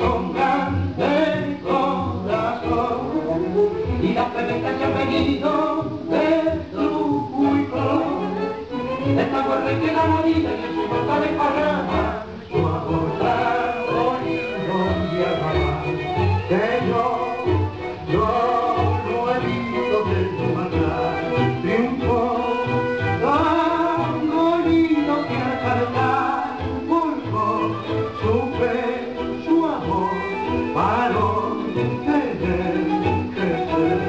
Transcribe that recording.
con grande corazón, y las peletas que han venido de truco y flor, esta guarda que la vida y en su boca de parrama, su amor tan bonito y amaba, que yo no he visto que tu maldad triunfó, tan bonito que al cantar pulpo su fe, su amor, paró de crecer.